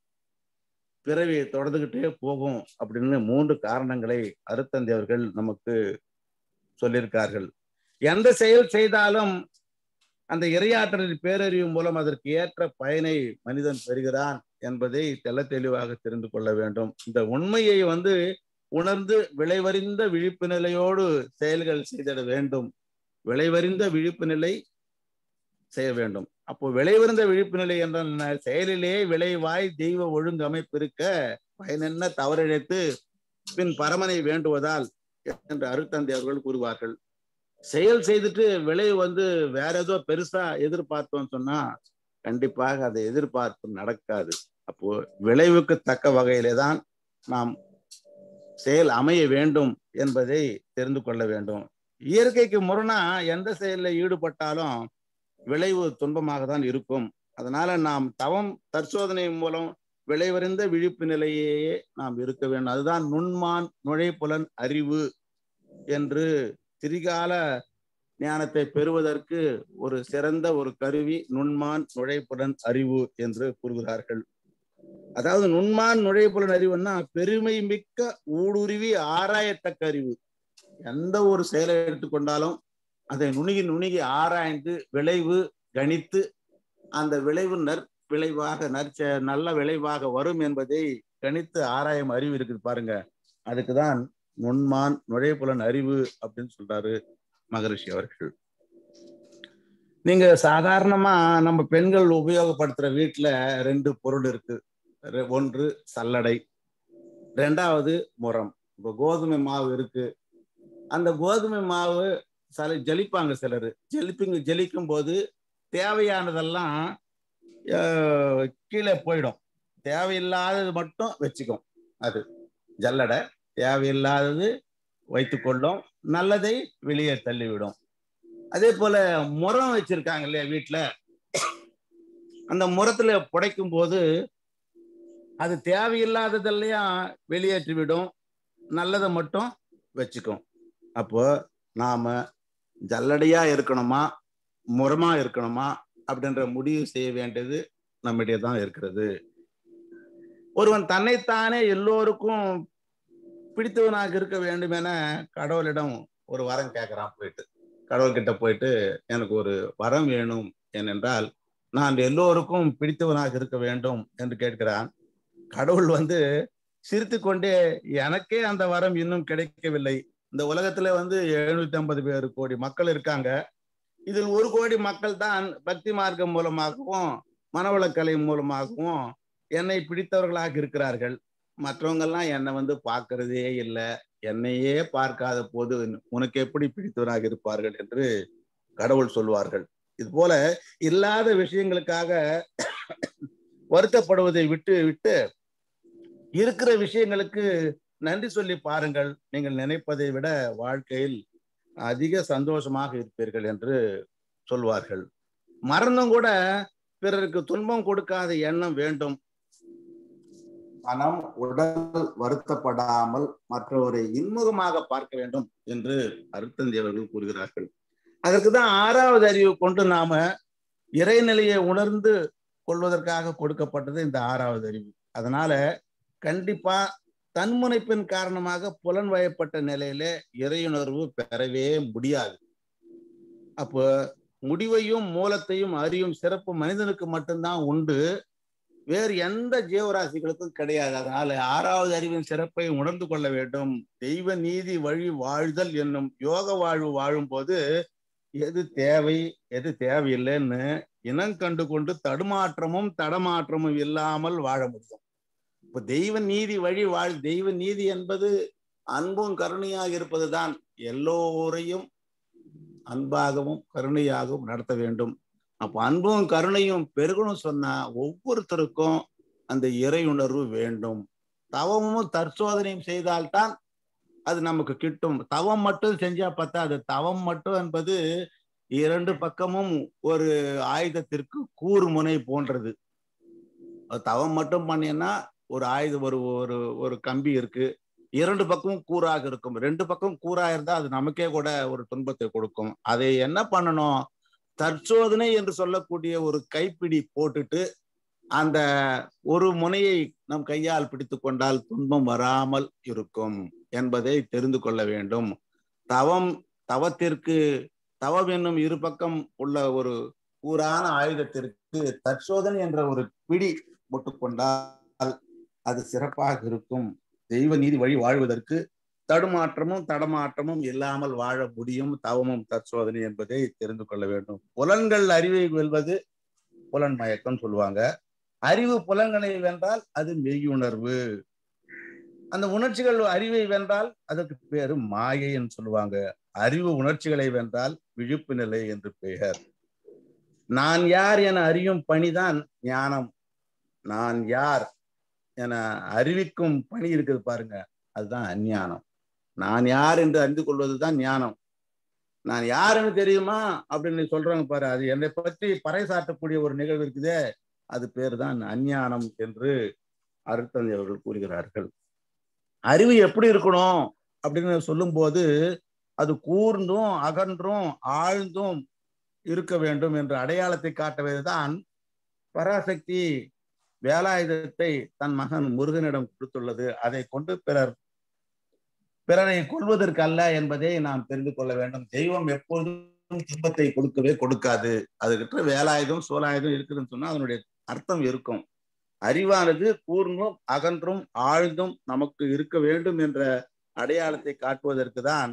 பிறவி தொடர்ந்துகிட்டே போகும் அப்படின்னு 3 காரணங்களை அருட்தந்தை அவர்கள் நமக்கு சொல்லியிருக்கார்கள். எந்த செயல் செய்தாலும் அந்த இறையாற்றலின் பேரறிவு மூலம் அதற்கு ஏற்ற பயனை மனிதன் பெறுகிறான் என்பதை தெள்ள தெளிவாக தெரிந்து கொள்ள வேண்டும். இந்த உண்மையை உணர்ந்து விளைவறிந்த விழிப்பு நிலையோடு செயல்கள் செய்திட வேண்டும். விளைவறிந்த விழிப்பு நிலை செய்ய வேண்டும். அப்போ விளைவறிந்த விழிப்பு நிலை என்ற செயலிலே விளைவாய் தெய்வ ஒழுங்கமைப்பிருக்க பயனென்ன தவறிழைத்து பின் பரமனை வேண்டுவதால் என்று அருட்தந்தை அவர்கள் கூறுவார்கள். செயல் செய்துட்டு விளைவு வேற ஏதோ பெருசா எதிர்பார்த்தோம்னு சொன்னா கண்டிப்பாக அதை எதிர்பார்ப்பு நடக்காது. அப்போ விளைவுக்கு தக்க வகையிலே தான் நாம் செயல் அமைய வேண்டும் என்பதை தெரிந்து கொள்ள வேண்டும். இயற்கைக்கு முரணா எந்த செயலில் ஈடுபட்டாலும் விளைவு துன்பமாக தான் இருக்கும். அதனால நாம் தவம் தற்சோதனை மூலம் விளைவறிந்த விழிப்பு நிலையே நாம் இருக்க வேண்டும். அதுதான் நுண்மான் நுழைப்புலன் அறிவு என்று திரிகால ஞானத்தை பெறுவதற்கு ஒரு சிறந்த ஒரு கருவி நுண்மான் நுழைப்புலன் அறிவு என்று கூறுகிறார்கள். அதாவது நுண்மான் நுழைப்புலன் அறிவுன்னா பெருமை மிக்க ஊடுருவி ஆராயத்தக்க அறிவு. எந்த ஒரு செயலை எடுத்துக்கொண்டாலும் அதை நுணுகி ஆராய்ந்து விளைவு கணித்து அந்த விளைவு நல்ல விளைவாக வரும் என்பதை கணித்து ஆராயும் அறிவு இருக்குது பாருங்க. அதுக்குதான் நுண்மான் நுழைப்புலன் அறிவு அப்படின்னு சொல்றாரு மகரிஷி அவர்கள். நீங்க சாதாரணமா நம்ம பெண்கள் உபயோகப்படுத்துற வீட்டுல 2 பொருள் இருக்கு. ஒன்று சல்லடை, 2வது முறம். இப்போ கோதுமை மாவு இருக்கு, அந்த கோதுமை மாவு ஜலிப்பாங்க சிலர். ஜலிக்கும் போது தேவையானதெல்லாம் கீழே போயிடும், தேவையில்லாதது மட்டும் வச்சுக்கும். அது ஜல்லடை தேவையில்லாதது வைத்துக்கொள்ளும், நல்லதை வெளியே தள்ளிவிடும். அதே போல முறம் வச்சிருக்காங்க இல்லையா வீட்டுல, அந்த முறத்துல புடைக்கும் போது அது தேவையில்லாததெல்லாம் வெளியேற்றி விடும், நல்லதை மட்டும் வச்சுக்கும். அப்போ நாம ஜல்லடையா இருக்கணுமா முறமா இருக்கணுமா அப்படின்ற முடிவு செய்ய வேண்டியது நம்மிடையே தான் இருக்கிறது. ஒருவன் தன்னைத்தானே எல்லோருக்கும் பிடித்தவனாக இருக்க வேண்டும் என கடவுளிடம் ஒரு வரம் கேட்கிறான். போயிட்டு கடவுள்கிட்ட போயிட்டு எனக்கு ஒரு வரம் வேணும் ஏனென்றால் நான் எல்லோருக்கும் பிடித்தவனாக இருக்க வேண்டும் என்று கேட்கிறான். கடவுள் சிரித்து கொண்டே, எனக்கே அந்த வரம் இன்னும் கிடைக்கவில்லை. இந்த உலகத்துல 750 கோடி மக்கள் இருக்காங்க. இதில் 1 கோடி மக்கள் தான் பக்தி மார்க்கம் மூலமாகவும் மனவளக்கலை மூலமாகவும் என்னை பிடித்தவர்களாக இருக்கிறார்கள். மற்றவங்க எல்லாம் என்னை பார்க்கிறதே இல்லை. என்னையே பார்க்காத போது உனக்கு எப்படி பிடித்தவராக இருப்பார்கள் என்று கடவுள் சொல்வார்கள். இது போல இல்லாத விஷயங்களுக்காக வருத்தப்படுவதை விட்டு விட்டு இருக்கிற விஷயங்களுக்கு நன்றி சொல்லி பாருங்கள். நீங்கள் நினைப்பதை விட வாழ்க்கையில் அதிக சந்தோஷமாக இருப்பீர்கள் என்று சொல்வார்கள். மரணம் கூட பிறருக்கு துன்பம் கொடுக்காத எண்ணம் வேண்டும். மனம் உடல் வருத்தப்படாமல் மற்றவரை இன்முகமாக பார்க்க வேண்டும் என்று அருட்தந்தை அவர்கள் கூறுகிறார்கள். அதற்குதான் 6வது அறிவு கொண்டு நாம இறைநிலையை உணர்ந்து கொள்வதற்காக கொடுக்கப்பட்டது இந்த 6வது அறிவு. அதனால கண்டிப்பா தன்முனைப்பின் காரணமாக புலன் வயப்பட்ட நிலையில இறையுணர்வு பெறவே முடியாது. அப்போ முடிவையும் மூலத்தையும் அறியும் சிறப்பு மனிதனுக்கு மட்டும்தான் உண்டு, வேறு எந்த ஜீவராசிகளுக்கும் கிடையாது. அதனால 6வது அறிவின் சிறப்பை உணர்ந்து கொள்ள வேண்டும். தெய்வ நீதி வழி வாழ்தல் என்னும் யோக வாழ்வு வாழும் போது எது தேவை எது தேவையில்லைன்னு இனம் கண்டு கொண்டு தடுமாற்றமும் தடமாற்றமும் இல்லாமல் வாழ முடியும். இப்ப தெய்வ நீதி வழி தெய்வ நீதி என்பது அன்பும் கருணையாக இருப்பதுதான். எல்லோரையும் அன்பாகவும் கருணையாகவும் நடத்த வேண்டும். அப்ப அன்பும் கருணையும் பெருகணும் சொன்னா ஒவ்வொருத்தருக்கும் அந்த இறையுணர்வு வேண்டும். தவமும் தற்சோதனையும் செய்தால்தான் அது நமக்கு கிட்டும். தவம் மட்டும் செஞ்சா பார்த்தா அது தவம் மட்டும் என்பது 2 பக்கமும் ஒரு ஆயுதத்திற்கு கூர் முனை போன்றது. தவம் மட்டும் பண்ணீங்கன்னா ஒரு ஆயுதம் ஒரு கம்பி இருக்கு, 2 பக்கமும் கூறாக இருக்கும். 2 பக்கம் கூறாக இருந்தா அது நமக்கே கூட ஒரு துன்பத்தை கொடுக்கும். அதை என்ன பண்ணணும்? தற்சோதனை என்று சொல்லக்கூடிய ஒரு கைப்பிடி போட்டுட்டு அந்த ஒரு முனையை நம் கையால் பிடித்து கொண்டால் துன்பம் வராமல் இருக்கும் என்பதை தெரிந்து கொள்ள வேண்டும். தவத்திற்கு தவம் என்னும் 2 பக்கம் உள்ள ஒரு கூரான ஆயுதத்திற்கு தற்சோதனை என்ற ஒரு பிடி போட்டுக்கொண்டால் அது சிறப்பாக இருக்கும். தெய்வ நீதி வழி வாழ்வதற்கு தடுமாற்றமும் தடமாற்றமும் இல்லாமல் வாழ முடியும். தவமும் தற்சோதனை என்பதை தெரிந்து கொள்ள வேண்டும். புலன்கள் அறிவை வெல்வது புலன் மயக்கம் சொல்லுவாங்க. அறிவு புலன்களை வென்றால் அது மெய்யுணர்வு. அந்த உணர்ச்சிகள் அறிவை வென்றால் அதற்கு பேரு மாயை என்று சொல்லுவாங்க. அறிவு உணர்ச்சிகளை வென்றால் விழிப்பு நிலை என்று பெயர். நான் யார் என அறியும் பணிதான் ஞானம். நான் யார் என அறிவிக்கும் பணி இருக்குது பாருங்க, அதுதான் அஞ்ஞானம். நான் யார் என்று அறிந்து கொள்வதுதான் ஞானம். நான் யாருன்னு தெரியுமா அப்படின்னு சொல்றாங்க பாரு, அது என்னை பற்றி பறைசாற்றக்கூடிய ஒரு நிகழ்வு இருக்குதே, அது பேர் தான் அஞ்ஞானம் என்று அருட்தந்தை அவர்கள் கூறுகிறார்கள். அறிவு எப்படி இருக்கணும் அப்படின்னு சொல்லும் போது அது கூர்ந்தும் அகன்றும் ஆழ்ந்தும் இருக்க வேண்டும் என்ற அடையாளத்தை காட்டுவதுதான் பராசக்தி வேலாயுதத்தை தன் மகன் முருகனிடம் கொடுத்துள்ளது. அதை கொண்டு பிறரை கொள்வதற்கு அல்ல என்பதை நாம் தெரிந்து கொள்ள வேண்டும். தெய்வம் எப்போதும் துன்பத்தை கொடுக்கவே கொடுக்காது. அதுக்கிட்ட வேலாயுதம் சோலாயுதம் இருக்குதுன்னு சொன்னா அதனுடைய அர்த்தம் இருக்கும். அறிவானது கூர்ந்தும் அகன்றும் ஆழ்ந்தும் நமக்கு இருக்க வேண்டும் என்ற அடையாளத்தை காட்டுவதற்கு தான்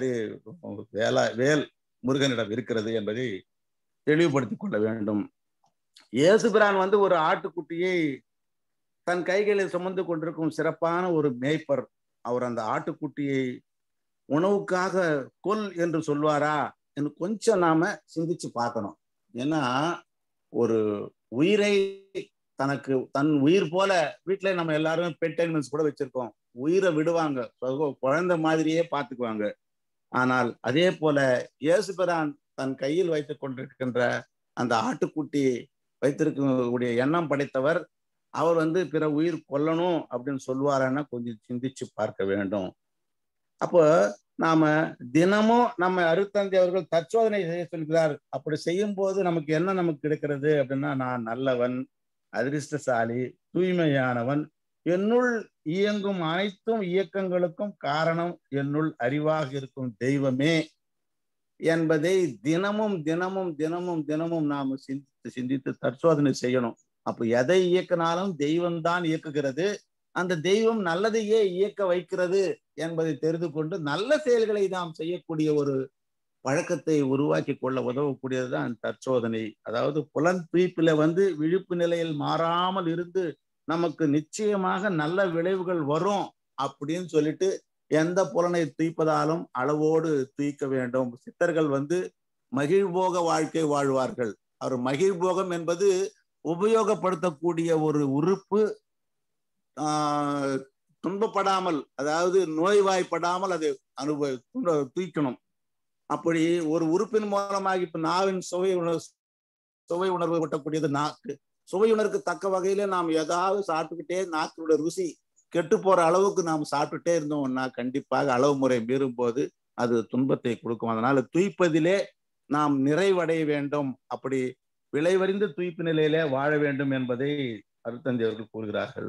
வேல் முருகனிடம் இருக்கிறது என்பதை தெளிவுபடுத்திக் கொள்ள வேண்டும். இயேசுபிரான் ஒரு ஆட்டுக்குட்டியை தன் கைகளில் சுமந்து கொண்டிருக்கும் சிறப்பான ஒரு மேய்ப்பர். அவர் அந்த ஆட்டுக்குட்டியை உணவுக்காக கொல் என்று சொல்வாரா என்று கொஞ்சம் நாம சிந்திச்சு பார்க்கணும். ஏன்னா ஒரு உயிரை தன் உயிர் போல வீட்டுல நம்ம எல்லாருமே பெட் அனிமல்ஸ் கூட வச்சிருக்கோம். உயிரை விடுவாங்க, குழந்தை மாதிரியே பார்த்துக்குவாங்க. ஆனால் அதே போல இயேசுபிரான் தன் கையில் வைத்துக் கொண்டிருக்கின்ற அந்த ஆட்டுக்குட்டி வைத்திருக்கக்கூடிய எண்ணம் படைத்தவர். அவர் பிற உயிர் கொல்லணும் அப்படின்னு சொல்லுவாருன்னா கொஞ்சம் சிந்திச்சு பார்க்க வேண்டும். அப்போ நாம தினமும் நம்ம அருட்தந்தை அவர்கள் தற்சோதனை செய்ய சொல்கிறார். அப்படி செய்யும் போது நமக்கு என்ன கிடைக்கிறது அப்படின்னா, நான் நல்லவன், அதிர்ஷ்டசாலி, தூய்மையானவன், என்னுள் இயங்கும் அனைத்தும் இயக்கங்களுக்கும் காரணம் என்னுள் அறிவாக இருக்கும் தெய்வமே என்பதை தினமும் தினமும் தினமும் தினமும் நாம சிந்தித்து சிந்தித்து தற்சோதனை செய்யணும். அப்ப எதை இயக்கினாலும் தெய்வம் தான் இயக்குகிறது. அந்த தெய்வம் நல்லதையே இயக்க வைக்கிறது என்பதை தெரிந்து கொண்டு நல்ல செயல்களை நாம் செய்யக்கூடிய ஒரு பழக்கத்தை உருவாக்கி கொள்ள உதவக்கூடியதுதான் தற்சோதனை. அதாவது புலன் துய்ப்பில விழிப்பு நிலையில் மாறாமல் இருந்து நமக்கு நிச்சயமாக நல்ல விளைவுகள் வரும் அப்படின்னு சொல்லிட்டு எந்த புலனை துய்ப்பதாலும் அளவோடு துய்க்க வேண்டும். சித்தர்கள் மகிழ்போக வாழ்க்கை வாழ்வார்கள். அவர் மகிழ்போகம் என்பது உபயோகப்படுத்தக்கூடிய ஒரு உறுப்பு துன்பப்படாமல், அதாவது நோய்வாய்ப்படாமல் அதை தூக்கணும். அப்படி ஒரு உறுப்பின் மூலமாக இப்ப நாவின் சுவை உணர்வு ஊட்டக்கூடியது நாக்கு. சுவை உணர்வுக்கு தக்க வகையில நாம் ஏதாவது சாப்பிட்டுக்கிட்டே நாக்கோட ருசி கெட்டு போற அளவுக்கு நாம் சாப்பிட்டுட்டே இருந்தோம்னா கண்டிப்பாக அளவு முறை மீறும் போது அது துன்பத்தை கொடுக்கும். அதனால துய்ப்பதிலே நாம் நிறைவடைய வேண்டும். அப்படி விளைவறிந்து துய்ப்பு நிலையிலே வாழ வேண்டும் என்பதை அருட்தந்தை அவர்கள் கூறுகிறார்கள்.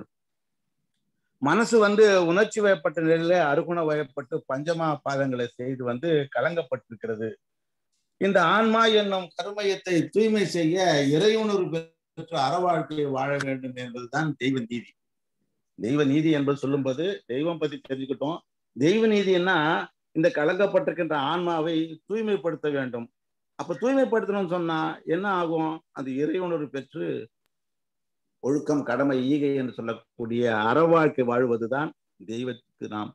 மனசு உணர்ச்சி வயப்பட்ட நிலையில அருகுண வயப்பட்டு பஞ்சமா பாதங்களை செய்து கலங்கப்பட்டிருக்கிறது. இந்த ஆன்மா என்னும் கருமையத்தை தூய்மை செய்ய இறையுணர்வு பெற்ற அறவாழ்க்கையை வாழ வேண்டும் என்பதுதான் தெய்வ நீதி. தெய்வ நீதி என்பது சொல்லும்போது தெய்வம் பத்தி தெரிஞ்சுக்கிட்டோம். தெய்வ நீதினா இந்த கலங்கப்பட்டிருக்கின்ற ஆன்மாவை தூய்மைப்படுத்த வேண்டும். அப்ப தூய்மைப்படுத்தணும்னு சொன்னா என்ன ஆகும்? அது இறையுணர்வு பெற்று ஒழுக்கம், கடமை, ஈகை என்று சொல்லக்கூடிய அறவாழ்க்கை வாழ்வதுதான் தெய்வத்துக்கு நாம்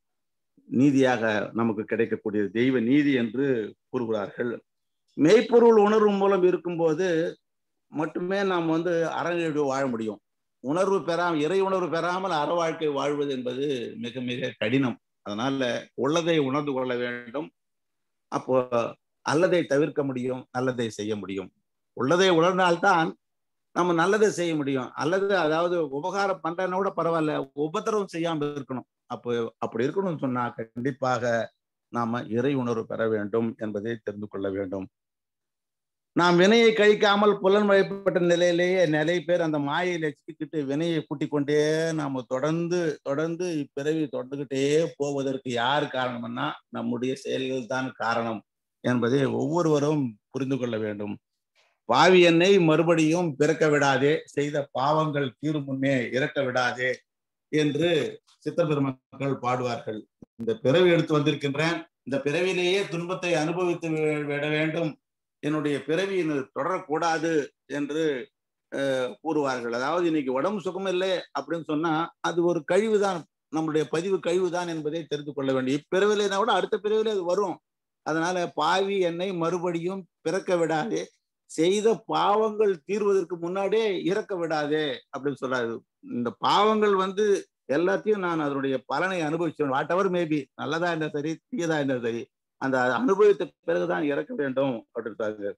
நீதியாக நமக்கு கிடைக்கக்கூடிய தெய்வ நீதி என்று கூறுகிறார்கள். மெய்ப்பொருள் உணர்வு மூலம் இருக்கும்போது மட்டுமே நாம் அறநெறி வாழ முடியும். உணர்வு பெறாமல், இறை உணர்வு பெறாமல் அற வாழ்க்கை வாழ்வது என்பது மிக மிக கடினம். அதனால உள்ளதை உணர்ந்து கொள்ள வேண்டும். அப்போ அல்லதை தவிர்க்க முடியும், நல்லதை செய்ய முடியும். உள்ளதை உணர்ந்தால்தான் நம்ம நல்லதை செய்ய முடியும். அல்லது அதாவது உபகாரம் பண்றதுனா கூட பரவாயில்ல, உபத்திரவம் செய்யாம இருக்கணும். அப்படி இருக்கணும்னு சொன்னா கண்டிப்பாக நாம இறை உணர்வு பெற வேண்டும் என்பதை தெரிந்து கொள்ள வேண்டும். நாம் வினையை கழிக்காமல் புலன் வழிபட்ட நிலையிலேயே நிறைய பேர் அந்த மாயையில சிக்கிட்டு வினையை கூட்டிக் கொண்டே நாம தொடர்ந்து இப்பிறவி தொடர்ந்துகிட்டே போவதற்கு யார் காரணம்னா நம்முடைய செயல்கள் தான் காரணம் என்பதை ஒவ்வொருவரும் புரிந்து கொள்ள வேண்டும். பாவி என்னை மறுபடியும் பிறக்க விடாதே, செய்த பாவங்கள் தீரும் முன்னே இறக்க விடாதே என்று சித்தர் பெருமக்கள் பாடுவார்கள். இந்த பிறவி எடுத்து வந்திருக்கின்றேன், இந்த பிறவிலேயே துன்பத்தை அனுபவித்து விட வேண்டும், என்னுடைய பிறவி தொடரக்கூடாது என்று கூறுவார்கள். அதாவது இன்னைக்கு உடம்பு சுகம் இல்லை அப்படின்னு சொன்னா அது ஒரு கழிவுதான், நம்முடைய பதிவு கழிவுதான் என்பதை தெரிந்து கொள்ள வேண்டும். இப்பிறவிலைனா கூட அடுத்த பிறவிலே அது வரும். அதனால பாவி என்னை மறுபடியும் பிறக்க விடாதே, செய்த பாவங்கள் தீர்வதற்கு முன்னாடியே இறக்க விடாதே அப்படின்னு சொல்றாரு. இந்த பாவங்கள் எல்லாத்தையும் நான் அதனுடைய பலனை அனுபவிச்சேன். வாட் எவர் மேபி, நல்லதா இருந்தா சரி, தீயதா இருந்தா சரி, அந்த அனுபவித்த பிறகுதான் இறக்க வேண்டும் அப்படின்றாங்க.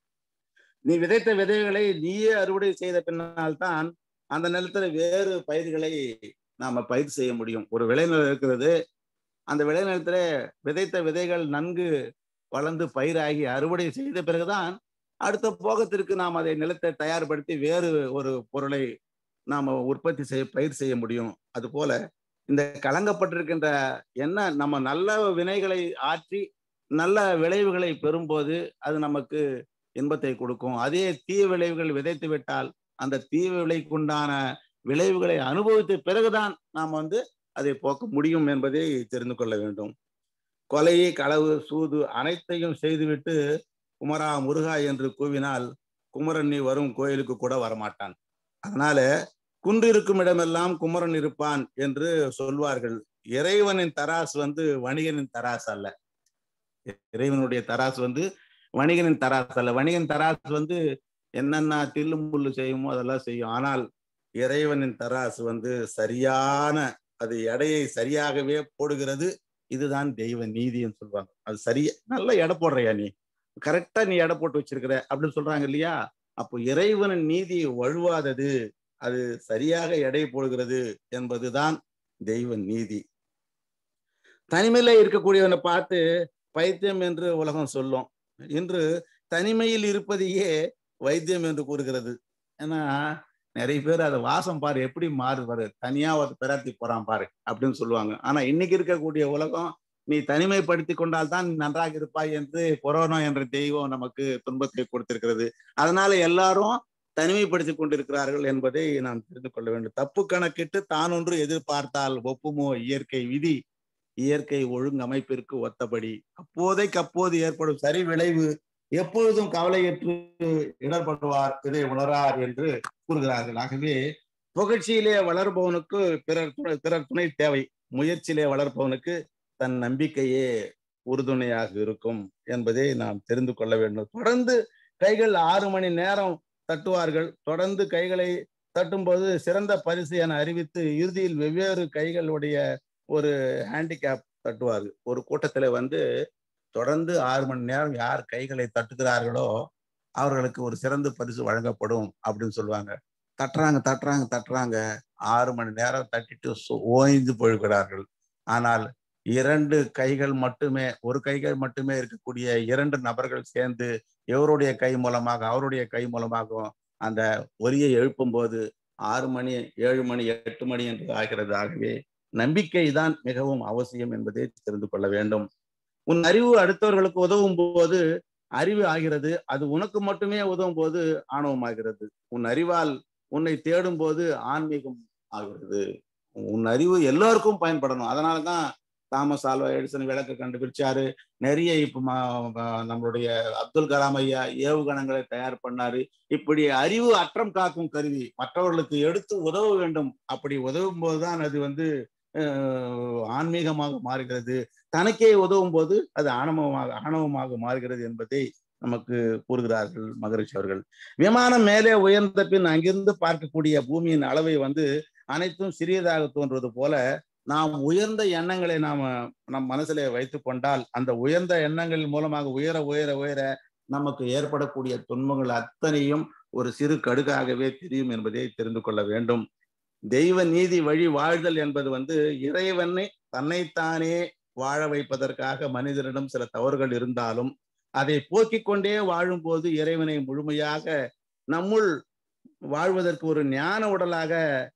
நீ விதைத்த விதைகளை நீயே அறுவடை செய்த பின்னால்தான் அந்த நிலத்துல வேறு பயிர்களை நாம பயிர் செய்ய முடியும். ஒரு விளைநிலம் இருக்கிறது, அந்த விளைநிலத்துல விதைத்த விதைகள் நன்கு வளர்ந்து பயிராகி அறுவடை செய்த பிறகுதான் அடுத்த போகத்திற்கு நாம் அதை நிலத்தை தயார்படுத்தி வேறு ஒரு பொருளை நாம உற்பத்தி செய்ய பயிர் செய்ய முடியும். அது போல இந்த கலங்கப்பட்டிருக்கின்ற என்ன நம்ம நல்ல வினைகளை ஆற்றி நல்ல விளைவுகளை பெறும்போது அது நமக்கு இன்பத்தை கொடுக்கும். அதே தீய விளைவுகள் விதைத்து விட்டால் அந்த தீய விளைவுக்குண்டான விளைவுகளை அனுபவித்த பிறகுதான் நாம் அதை போக்க முடியும் என்பதை தெரிந்து கொள்ள வேண்டும். கொலை, களவு, சூது அனைத்தையும் செய்துவிட்டு குமரா முருகா என்று கூவினால் குமரன் நீ வரும் கோயிலுக்கு கூட வரமாட்டான். அதனால குன்று இருக்கும் இடமெல்லாம் குமரன் இருப்பான் என்று சொல்வார்கள். இறைவனின் தராசு வணிகனின் தராசு அல்ல. இறைவனுடைய தராசு வணிகனின் தராசு அல்ல. வணிகன் தராசு என்னென்ன தில்லு முள்ளு செய்யுமோ அதெல்லாம் செய்யும். ஆனால் இறைவனின் தராசு சரியான, அது எடையை சரியாகவே போடுகிறது. இதுதான் தெய்வ நீதின்னு சொல்லுவாங்க. அது சரியா, நல்ல எடை போடுறியா, நீ கரெக்டா நீ எடை போட்டு வச்சிருக்கிற அப்படின்னு சொல்றாங்க இல்லையா? அப்போ இறைவனின் நீதி வழுவாதது, அது சரியாக எடை போடுகிறது என்பதுதான் தெய்வ நீதி. தனிமையில இருக்கக்கூடியவனை பார்த்து பைத்தியம் என்று உலகம் சொல்லும். இன்று தனிமையில் இருப்பதையே வைத்தியம் என்று கூறுகிறது. ஏன்னா நிறைய பேர் அதை வாசம் பாரு எப்படி மாறு பாரு, தனியா ஒரு பிரார்த்தி போறான் பாரு அப்படின்னு சொல்லுவாங்க. ஆனா இன்னைக்கு இருக்கக்கூடிய உலகம், நீ தனிமைப்படுத்தி கொண்டால் தான் நன்றாக இருப்பாய் என்று கொரோனா என்ற தெய்வம் நமக்கு துன்பத்தை கொடுத்திருக்கிறது. அதனால எல்லாரும் தனிமைப்படுத்திக் கொண்டிருக்கிறார்கள் என்பதை நாம் தெரிந்து கொள்ள வேண்டும். தப்பு கணக்கிட்டு தான் ஒன்று எதிர்பார்த்தால் ஒப்புமோ இயற்கை விதி, இயற்கை ஒழுங்கமைப்பிற்கு ஒத்தபடி அப்போதைக்கு அப்போது ஏற்படும் சரி விளைவு எப்பொழுதும் கவலையற்று இடர்படுவார் இதை உணரார் என்று கூறுகிறார்கள். ஆகவே புகழ்ச்சியிலே வளர்பவனுக்கு பிறர் துணை தேவை, முயற்சியிலே வளர்ப்பவனுக்கு தன் நம்பிக்கையே உறுதுணையாக இருக்கும் என்பதை நாம் தெரிந்து கொள்ள வேண்டும். தொடர்ந்து கைகள் 6 மணி நேரம் தட்டுவார்கள். தொடர்ந்து கைகளை தட்டும்போது சிறந்த பரிசு என அறிவித்து இறுதியில் வெவ்வேறு கைகளுடைய ஒரு ஹேண்டிகேப் தட்டுவார்கள். ஒரு கூட்டத்தில் தொடர்ந்து 6 மணி நேரம் யார் கைகளை தட்டுகிறார்களோ அவர்களுக்கு ஒரு சிறந்த பரிசு வழங்கப்படும் அப்படின்னு சொல்லுவாங்க. தட்டுறாங்க 6 மணி நேரம் தட்டிட்டு ஓய்ந்து போய்கிறார்கள். ஆனால் 2 கைகள் மட்டுமே, ஒரு கைகள் மட்டுமே இருக்கக்கூடிய 2 நபர்கள் சேர்ந்து எவருடைய கை மூலமாக அவருடைய கை மூலமாகவும் அந்த ஒலியை எழுப்பும் போது 6 மணி 7 மணி 8 மணி என்று ஆகிறது. ஆகவே நம்பிக்கை தான் மிகவும் அவசியம் என்பதை தெரிந்து கொள்ள வேண்டும். உன் அறிவு அடுத்தவர்களுக்கு உதவும் போது அறிவு ஆகிறது, அது உனக்கு மட்டுமே உதவும் போது ஆணவம் ஆகிறது. உன் அறிவால் உன்னை தேடும் போது ஆன்மீகம் ஆகிறது. உன் அறிவு எல்லோருக்கும் பயன்படணும். அதனாலதான் தாமஸ் ஆல்வா எடிசன் விளக்கு கண்டுபிடிச்சாரு. நிறைய இப்ப நம்மளுடைய அப்துல் கலாம் ஐயா ஏவுகணங்களை தயார் பண்ணாரு. இப்படி அறிவு அற்றம் காக்கும் கருவி, மற்றவர்களுக்கு எடுத்து உதவ வேண்டும். அப்படி உதவும் போதுதான் அது ஆன்மீகமாக மாறுகிறது. தனக்கே உதவும் போது அது ஆணவமாக மாறுகிறது என்பதை நமக்கு கூறுகிறார்கள் மகரிஷி அவர்கள். விமானம் மேலே உயர்ந்த பின் அங்கிருந்து பார்க்கக்கூடிய பூமியின் அளவை அனைத்தும் சிறியதாக தோன்றுவது போல நாம் உயர்ந்த எண்ணங்களை நம் மனசிலே வைத்துக் கொண்டால் அந்த உயர்ந்த எண்ணங்கள் மூலமாக உயர உயர உயர நமக்கு ஏற்படக்கூடிய துன்பங்கள் அத்தனையும் ஒரு சிறு கடுகாகவே தெரியும் என்பதை தெரிந்து கொள்ள வேண்டும். தெய்வ நீதி வழி வாழ்தல் என்பது இறைவனை தன்னைத்தானே வாழ வைப்பதற்காக மனிதனிடம் சில தவறுகள் இருந்தாலும் அதை போக்கிக் கொண்டே வாழும் போது இறைவனை முழுமையாக நம்முள் வாழ்வதற்கு ஒரு ஞான உடலாக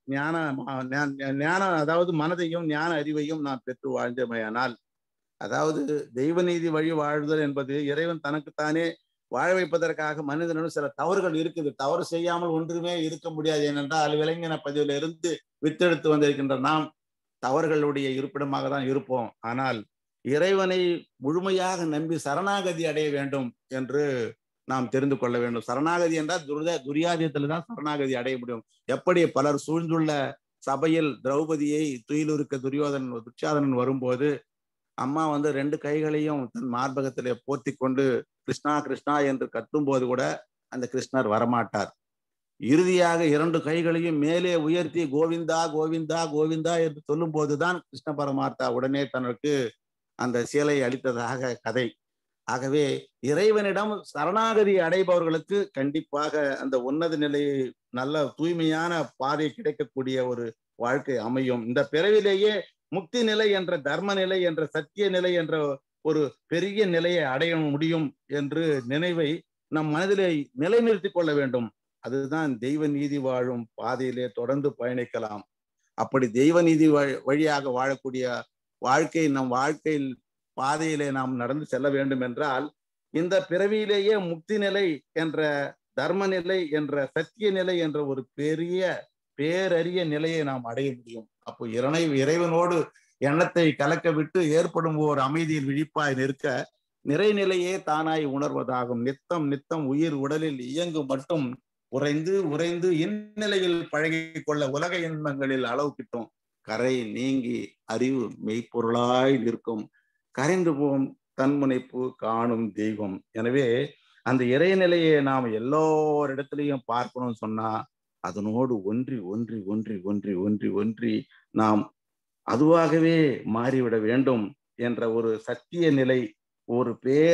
ஞான அதாவது மனதையும் ஞான அறிவையும் நாம் பெற்று வாழ்ந்தமையானால், அதாவது தெய்வ நீதி வழி வாழ்தல் என்பது இறைவன் தனக்குத்தானே வாழ வைப்பதற்காக மனிதனும் சில தவறுகள் இருக்குது. தவறு செய்யாமல் ஒன்றுமே இருக்க முடியாது. ஏனென்றால் விலங்கின பதிவில இருந்து வித்தெடுத்து வந்திருக்கின்ற நாம் தவறுகளுடைய இருப்பிடமாக தான் இருப்போம். ஆனால் இறைவனை முழுமையாக நம்பி சரணாகதி அடைய வேண்டும் என்று நாம் தெரிந்து கொள்ள வேண்டும். சரணாகதி என்றால் துரியாதயத்தில் தான் சரணாகதி அடைய முடியும். எப்படி பலர் சூழ்ந்துள்ள சபையில் திரௌபதியை துயிலுருக்க துச்சாதனன் வரும்போது அம்மா 2 கைகளையும் தன் மார்பகத்திலே போர்த்தி கொண்டு கிருஷ்ணா கிருஷ்ணா என்று கத்தும் போது கூட அந்த கிருஷ்ணர் வரமாட்டார். இறுதியாக 2 கைகளையும் மேலே உயர்த்தி கோவிந்தா கோவிந்தா கோவிந்தா என்று சொல்லும் போதுதான் கிருஷ்ண பரமார்த்தா உடனே தனக்கு அந்த சிலை அளித்ததாக கதை. ஆகவே இறைவனிடம் சரணாகதி அடைபவர்களுக்கு கண்டிப்பாக அந்த உன்னத நிலையை நல்ல தூய்மையான பாதை கிடைக்கக்கூடிய ஒரு வாழ்க்கை அமையும். இந்த பிறவிலேயே முக்தி நிலை என்ற தர்ம நிலை என்ற சத்திய நிலை என்ற ஒரு பெரிய நிலையை அடைய முடியும் என்று நினைவை நம் மனதிலே நிலைநிறுத்திக் கொள்ள வேண்டும். அதுதான் தெய்வ நீதி வாழும் பாதையிலே தொடர்ந்து பயணிக்கலாம். அப்படி தெய்வ நீதி வழியாக வாழக்கூடிய வாழ்க்கை நம் வாழ்க்கையில் பாதையிலே நாம் நடந்து செல்ல வேண்டும் என்றால் இந்த பிறவியிலேயே முக்தி நிலை என்ற தர்ம நிலை என்ற சத்திய நிலை என்ற ஒரு பெரிய பேரறிய நிலையை நாம் அடைய முடியும். அப்போ இறைவனோடு எண்ணத்தை கலக்க விட்டு ஏற்படும் ஓர் அமைதியில் விழிப்பாய் நிற்க நிறைநிலையே தானாய் உணர்வதாகும். நித்தம் நித்தம் உயிர் உடலில் இயங்கு மட்டும் உறைந்து உறைந்து இந்நிலையில் பழகி கொள்ள உலக இன்பங்களில் அளவு கிட்டும். கரை நீங்கி அறிவு மெய்ப்பொருளாய் நிற்கும். கரைந்து போம் தன்முனைப்பு காணும் தெய்வம். எனவே அந்த இறைநிலையை நாம் எல்லோரிடத்திலையும் பார்க்கணும்னு சொன்னா அதனோடு ஒன்றி ஒன்றி ஒன்றி ஒன்றி ஒன்றி ஒன்றி நாம் அதுவாகவே மாறிவிட வேண்டும் என்ற ஒரு சத்திய நிலை, ஒரு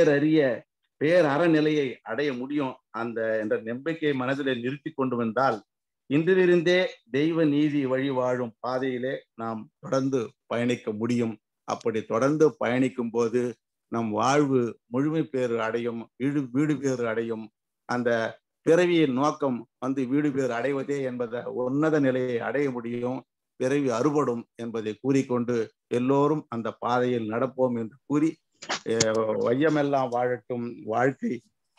பேரறநிலையை அடைய முடியும். என்ற நம்பிக்கையை மனதிலே நிறுத்தி கொண்டு வந்தால் இன்றிலிருந்தே தெய்வ நீதி வழி வாழும் பாதையிலே நாம் தொடர்ந்து பயணிக்க முடியும். அப்படி தொடர்ந்து பயணிக்கும் போது நம் வாழ்வு முழுமை பேறு அடையும், வீடு பேறு அடையும். அந்த பிறவியின் நோக்கம் வீடு பேர் அடைவதே என்பதை உன்னத நிலையை அடைய முடியும், பிறவி அறுபடும் என்பதை கூறிக்கொண்டு எல்லோரும் அந்த பாதையில் நடப்போம் என்று கூறி, வையமெல்லாம் வாழட்டும், வாழ்க்கை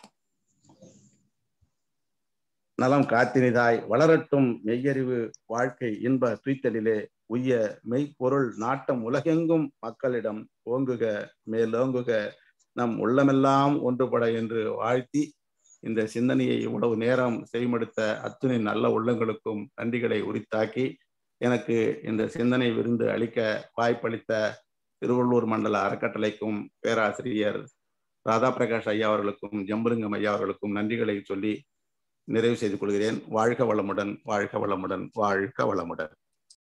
நலம் காத்தினிதாய் வளரட்டும், மெய்யறிவு வாழ்க்கை இன்ப துய்த்தலிலே உய்ய மெய்ப்பொருள் நாட்டம் உலகெங்கும் மக்களிடம் ஓங்குக மேலோங்குக நம் உள்ளமெல்லாம் ஒன்றுபட என்று வாழ்த்தி, இந்த சிந்தனையை இவ்வளவு நேரம் செய்மடுத்த அத்துணை நல்ல உள்ளங்களுக்கும் நன்றிகளை உரித்தாக்கி, எனக்கு இந்த சிந்தனை விருந்து அளிக்க வாய்ப்பளித்த திருவள்ளூர் மண்டல அறக்கட்டளைக்கும் பேராசிரியர் ராதா பிரகாஷ் ஐயா அவர்களுக்கும் ஜம்புலிங்கம் ஐயா அவர்களுக்கும் நன்றிகளை சொல்லி நிறைவு செய்து கொள்கிறேன். வாழ்க வளமுடன், வாழ்க வளமுடன், வாழ்க வளமுடன்.